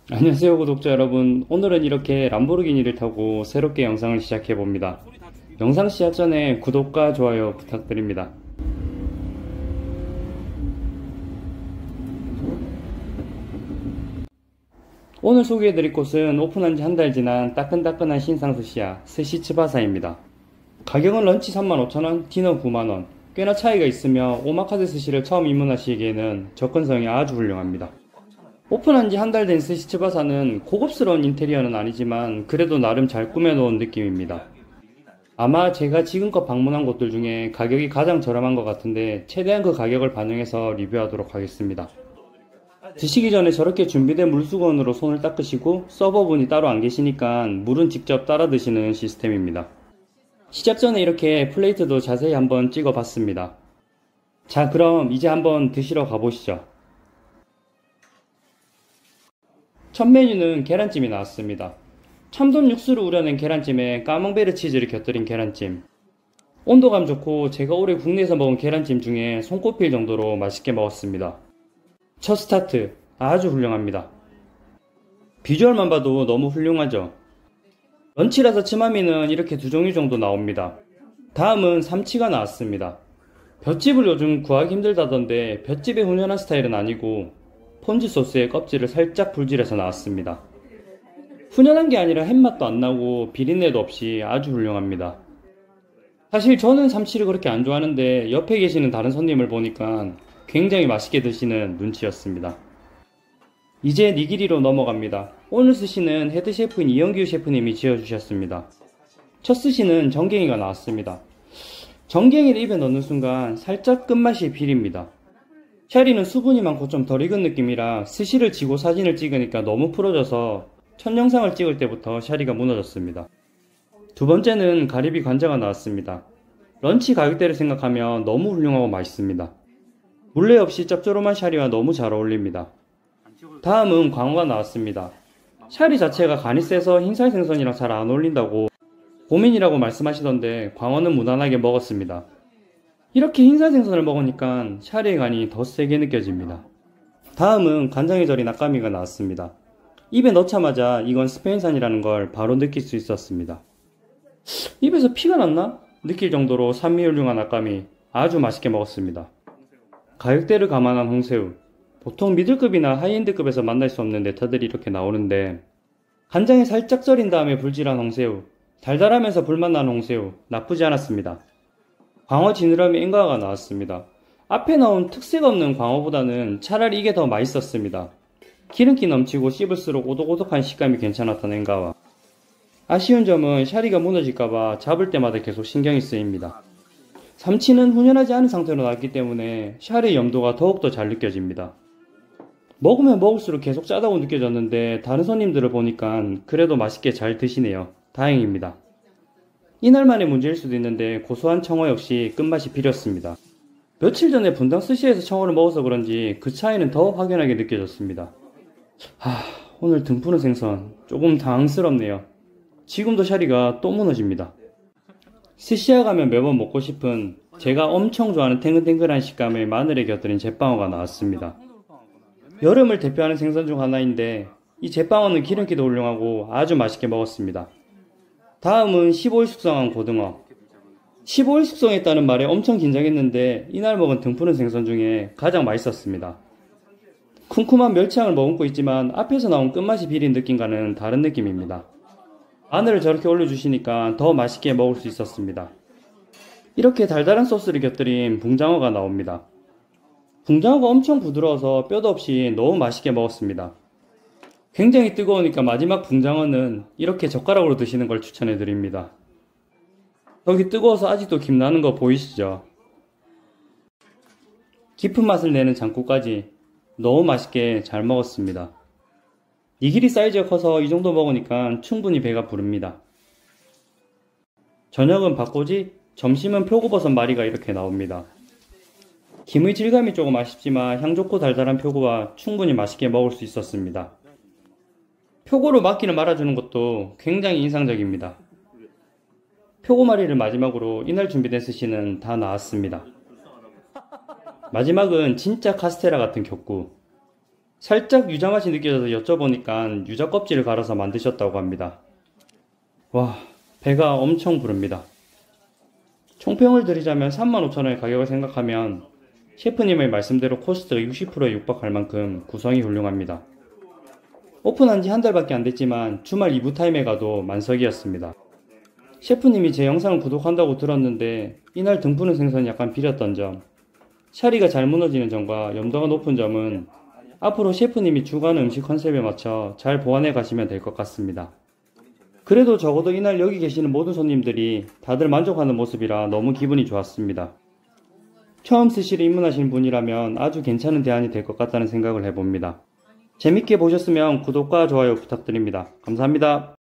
안녕하세요 구독자 여러분. 오늘은 이렇게 람보르기니를 타고 새롭게 영상을 시작해봅니다. 영상 시작 전에 구독과 좋아요 부탁드립니다. 오늘 소개해드릴 곳은 오픈한 지 한 달 지난 따끈따끈한 신상 스시야 스시 츠바사입니다. 가격은 런치 35,000원, 디너 9만원. 꽤나 차이가 있으며 오마카세 스시를 처음 입문하시기에는 접근성이 아주 훌륭합니다. 오픈한 지 한 달 된 스시 츠바사는 고급스러운 인테리어는 아니지만 그래도 나름 잘 꾸며놓은 느낌입니다. 아마 제가 지금껏 방문한 곳들 중에 가격이 가장 저렴한 것 같은데 최대한 그 가격을 반영해서 리뷰하도록 하겠습니다. 드시기 전에 저렇게 준비된 물수건으로 손을 닦으시고 서버분이 따로 안 계시니까 물은 직접 따라 드시는 시스템입니다. 시작 전에 이렇게 플레이트도 자세히 한번 찍어 봤습니다. 자, 그럼 이제 한번 드시러 가보시죠. 첫 메뉴는 계란찜이 나왔습니다. 참돔 육수를 우려낸 계란찜에 까망베르 치즈를 곁들인 계란찜. 온도감 좋고 제가 올해 국내에서 먹은 계란찜 중에 손꼽힐 정도로 맛있게 먹었습니다. 첫 스타트 아주 훌륭합니다. 비주얼만 봐도 너무 훌륭하죠. 런치라서 츠마미는 이렇게 두 종류 정도 나옵니다. 다음은 삼치가 나왔습니다. 볏짚을 요즘 구하기 힘들다던데 볏짚의 훈연한 스타일은 아니고 폰즈 소스에 껍질을 살짝 불질해서 나왔습니다. 훈연한 게 아니라 햇맛도 안 나고 비린내도 없이 아주 훌륭합니다. 사실 저는 삼치를 그렇게 안 좋아하는데 옆에 계시는 다른 손님을 보니까 굉장히 맛있게 드시는 눈치였습니다. 이제 니기리로 넘어갑니다. 오늘 스시는 헤드 셰프인 이영규 셰프님이 지어주셨습니다. 첫 스시는 정갱이가 나왔습니다. 정갱이를 입에 넣는 순간 살짝 끝맛이 비립니다. 샤리는 수분이 많고 좀 덜 익은 느낌이라 스시를 지고 사진을 찍으니까 너무 풀어져서 첫 영상을 찍을 때부터 샤리가 무너졌습니다. 두 번째는 가리비 관자가 나왔습니다. 런치 가격대를 생각하면 너무 훌륭하고 맛있습니다. 물레 없이 짭조름한 샤리와 너무 잘 어울립니다. 다음은 광어가 나왔습니다. 샤리 자체가 간이 세서 흰살 생선이랑 잘 안 어울린다고 고민이라고 말씀하시던데 광어는 무난하게 먹었습니다. 이렇게 흰살 생선을 먹으니까 샤리의 간이 더 세게 느껴집니다. 다음은 간장에 절인 아까미가 나왔습니다. 입에 넣자마자 이건 스페인산이라는 걸 바로 느낄 수 있었습니다. 입에서 피가 났나? 느낄 정도로 산미 훌륭한 아까미 아주 맛있게 먹었습니다. 가격대를 감안한 홍새우. 보통 미들급이나 하이엔드급에서 만날 수 없는 네타들이 이렇게 나오는데 간장에 살짝 절인 다음에 불질한 홍새우, 달달하면서 불맛 나는 홍새우 나쁘지 않았습니다. 광어 지느러미 앵가가 나왔습니다. 앞에 나온 특색 없는 광어보다는 차라리 이게 더 맛있었습니다. 기름기 넘치고 씹을수록 오독오독한 식감이 괜찮았던 앵가와. 아쉬운 점은 샤리가 무너질까봐 잡을 때마다 계속 신경이 쓰입니다. 삼치는 훈연하지 않은 상태로 나왔기 때문에 샤리의 염도가 더욱더 잘 느껴집니다. 먹으면 먹을수록 계속 짜다고 느껴졌는데 다른 손님들을 보니까 그래도 맛있게 잘 드시네요. 다행입니다. 이날만의 문제일 수도 있는데 고소한 청어 역시 끝맛이 비렸습니다. 며칠 전에 분당 스시에서 청어를 먹어서 그런지 그 차이는 더 확연하게 느껴졌습니다. 오늘 등푸른 생선 조금 당황스럽네요. 지금도 샤리가 또 무너집니다. 스시야 가면 매번 먹고 싶은 제가 엄청 좋아하는 탱글탱글한 식감의 마늘에 곁들인 제빵어가 나왔습니다. 여름을 대표하는 생선 중 하나인데 이 제빵어는 기름기도 훌륭하고 아주 맛있게 먹었습니다. 다음은 15일 숙성한 고등어. 15일 숙성했다는 말에 엄청 긴장했는데 이날 먹은 등푸른 생선 중에 가장 맛있었습니다. 쿰쿰한 멸치향을 머금고 있지만 앞에서 나온 끝맛이 비린 느낌과는 다른 느낌입니다. 마늘을 저렇게 올려주시니까 더 맛있게 먹을 수 있었습니다. 이렇게 달달한 소스를 곁들인 붕장어가 나옵니다. 붕장어가 엄청 부드러워서 뼈도 없이 너무 맛있게 먹었습니다. 굉장히 뜨거우니까 마지막 붕장어는 이렇게 젓가락으로 드시는 걸 추천해드립니다. 여기 뜨거워서 아직도 김 나는 거 보이시죠? 깊은 맛을 내는 장국까지 너무 맛있게 잘 먹었습니다. 니기리 사이즈가 커서 이 정도 먹으니까 충분히 배가 부릅니다. 저녁은 박꼬지, 점심은 표고버섯 마리가 이렇게 나옵니다. 김의 질감이 조금 아쉽지만 향 좋고 달달한 표고와 충분히 맛있게 먹을 수 있었습니다. 표고로 막기를 말아주는 것도 굉장히 인상적입니다. 표고마리를 마지막으로 이날 준비된 스시는 다 나왔습니다. 마지막은 진짜 카스테라 같은 격구. 살짝 유자 맛이 느껴져서 여쭤보니까 유자 껍질을 갈아서 만드셨다고 합니다. 와, 배가 엄청 부릅니다. 총평을 드리자면 35,000원의 가격을 생각하면 셰프님의 말씀대로 코스트가 60%에 육박할 만큼 구성이 훌륭합니다. 오픈한 지 한 달밖에 안 됐지만 주말 2부 타임에 가도 만석이었습니다. 셰프님이 제 영상을 구독한다고 들었는데 이날 등푸른 생선이 약간 비렸던 점, 샤리가 잘 무너지는 점과 염도가 높은 점은 앞으로 셰프님이 주관하는 음식 컨셉에 맞춰 잘 보완해 가시면 될 것 같습니다. 그래도 적어도 이날 여기 계시는 모든 손님들이 다들 만족하는 모습이라 너무 기분이 좋았습니다. 처음 스시를 입문하시는 분이라면 아주 괜찮은 대안이 될 것 같다는 생각을 해봅니다. 재밌게 보셨으면 구독과 좋아요 부탁드립니다. 감사합니다.